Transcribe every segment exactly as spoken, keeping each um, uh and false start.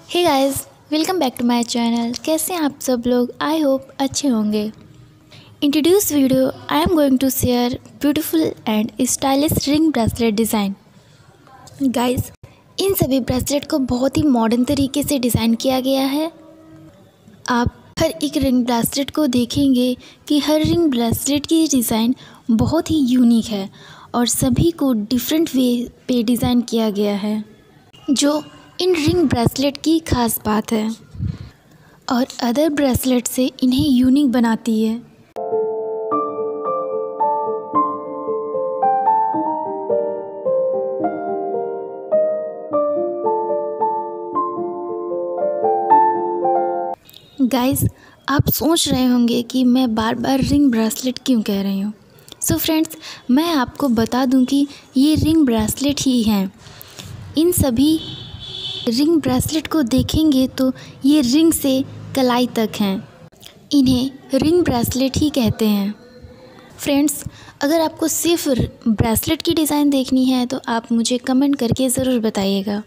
Hey guys, welcome back to my channel. कैसे हैं आप सब लोग? आई होप अच्छे होंगे। In today's video I am going to share beautiful and stylish ring bracelet design. Guys, इन सभी ब्रेसलेट को बहुत ही मॉडर्न तरीके से डिज़ाइन किया गया है। आप हर एक रिंग ब्रेसलेट को देखेंगे कि हर रिंग ब्रेसलेट की डिज़ाइन बहुत ही यूनिक है और सभी को डिफरेंट वे पे डिज़ाइन किया गया है, जो इन रिंग ब्रेसलेट की ख़ास बात है और अदर ब्रेसलेट से इन्हें यूनिक बनाती है। गाइस, आप सोच रहे होंगे कि मैं बार बार रिंग ब्रेसलेट क्यों कह रही हूँ। सो फ्रेंड्स, मैं आपको बता दूं कि ये रिंग ब्रेसलेट ही हैं। इन सभी रिंग ब्रेसलेट को देखेंगे तो ये रिंग से कलाई तक हैं। इन्हें रिंग ब्रेसलेट ही कहते हैं। फ्रेंड्स, अगर आपको सिर्फ ब्रेसलेट की डिज़ाइन देखनी है तो आप मुझे कमेंट करके ज़रूर बताइएगा।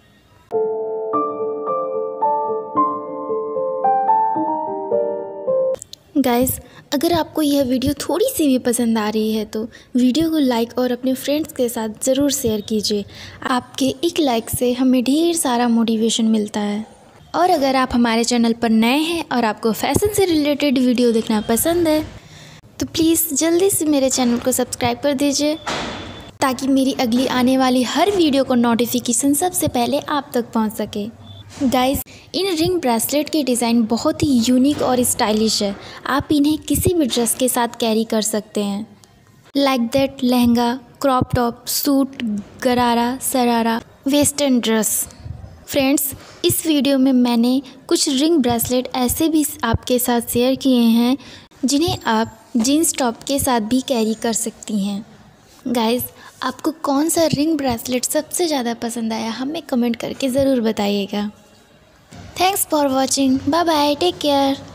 गाइस, अगर आपको यह वीडियो थोड़ी सी भी पसंद आ रही है तो वीडियो को लाइक और अपने फ्रेंड्स के साथ ज़रूर शेयर कीजिए। आपके एक लाइक से हमें ढेर सारा मोटिवेशन मिलता है। और अगर आप हमारे चैनल पर नए हैं और आपको फैशन से रिलेटेड वीडियो देखना पसंद है तो प्लीज़ जल्दी से मेरे चैनल को सब्सक्राइब कर दीजिए, ताकि मेरी अगली आने वाली हर वीडियो को नोटिफिकेशन सबसे पहले आप तक पहुँच सके। गाइस, इन रिंग ब्रेसलेट की डिज़ाइन बहुत ही यूनिक और स्टाइलिश है। आप इन्हें किसी भी ड्रेस के साथ कैरी कर सकते हैं, like that lehenga, crop top, suit, gharara, sharara, western dress. Friends, इस वीडियो में मैंने कुछ रिंग ब्रेसलेट ऐसे भी आपके साथ शेयर किए हैं जिन्हें आप जीन्स टॉप के साथ भी कैरी कर सकती हैं। गाइस, आपको कौन सा रिंग ब्रेसलेट सबसे ज़्यादा पसंद आया हमें कमेंट करके ज़रूर बताइएगा। Thanks for watching. Bye bye. Take care.